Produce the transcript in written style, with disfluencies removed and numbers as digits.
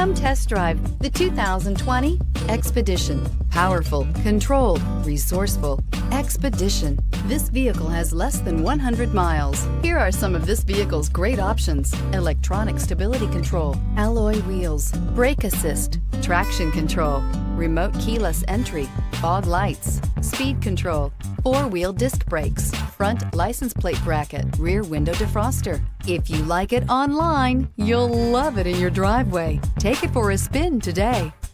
Come test drive the 2020 Expedition. Powerful, controlled, resourceful. Expedition. This vehicle has less than 100 miles. Here are some of this vehicle's great options: electronic stability control, alloy wheels, brake assist, traction control, remote keyless entry, fog lights, speed control, four-wheel disc brakes, front license plate bracket, rear window defroster. If you like it online, you'll love it in your driveway. Take it for a spin today.